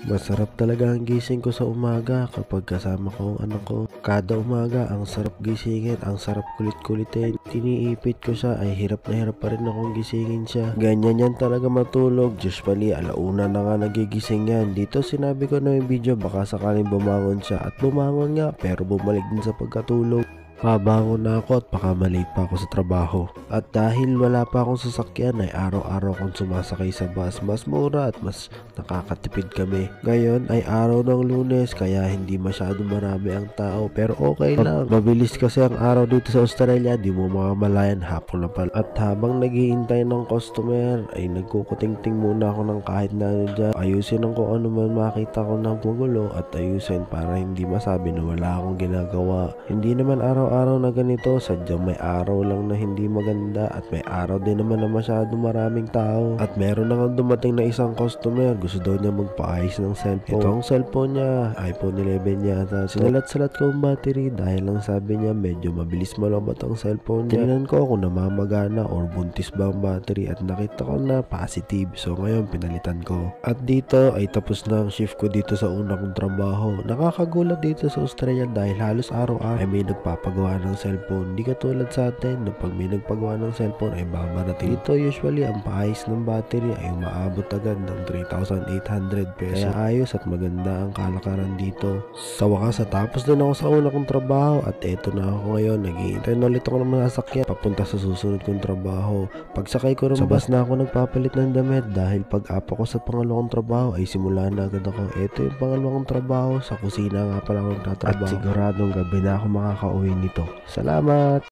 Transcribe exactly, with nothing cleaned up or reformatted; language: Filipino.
Masarap talaga ang gising ko sa umaga kapag kasama ko ang anak ko. Kada umaga, ang sarap gisingin, ang sarap kulit-kulitin. Tiniipit ko siya, ay hirap na hirap pa rin akong gisingin siya. Ganyan yan talaga matulog. Usually, alauna na nga nagigising yan. Dito sinabi ko na yung video, baka sakaling bumangon siya. At bumangon nga, pero bumalik din sa pagkatulog. Pabangon na ako at baka malate pa ako sa trabaho. At dahil wala pa akong sasakyan ay araw-araw akong sumasakay sa bus. Mas mura at mas nakakatipid kami. Ngayon ay araw ng Lunes kaya hindi masyado marami ang tao, pero okay lang. Mabilis kasi ang araw dito sa Australia, di mo mamalayan hapon na pala. At habang naghihintay ng customer ay nagkukuting-ting muna ako ng kahit na ano dyan. Ayusin ang kung ano man makita ko ng gugulo at ayusin para hindi masabi na wala akong ginagawa. Hindi naman araw araw na ganito, sadyang may araw lang na hindi maganda at may araw din naman na masyado maraming tao. At meron na nga dumating na isang customer, gusto daw niya magpaayos ng cellphone. Ito ang cellphone niya, iPhone eleven yata. Sinalat-salat ko ang battery dahil lang sabi niya medyo mabilis malabat ang cellphone niya. Tingnan ko kung namamagana or buntis ba ang battery at nakita ko na positive. So ngayon pinalitan ko. At dito ay tapos na ang shift ko dito sa una kong trabaho. Nakakagulat dito sa Australia dahil halos araw-araw ay may nagpapagawa ng cellphone. Di katulad sa atin na pag may nagpagawa ng cellphone ay babarating. Dito usually ang paayos ng battery ay umaabot agad ng three thousand eight hundred pesos. Kaya ayos at maganda ang kalakaran dito. Sa wakas natapos din ako sa una kong trabaho at eto na ako ngayon. Nag-iintay na ulit ako ng mga sasakyan papunta sa susunod kong trabaho. Pagsakay ko ng bus na ako nagpapalit ng damit dahil pag-apa ko sa pangalawang trabaho ay simula na agad ako. Eto yung pangalawang trabaho, sa kusina nga pala ako nagtatrabaho. At siguradong gabi na ako makakauwi nito. Salamat!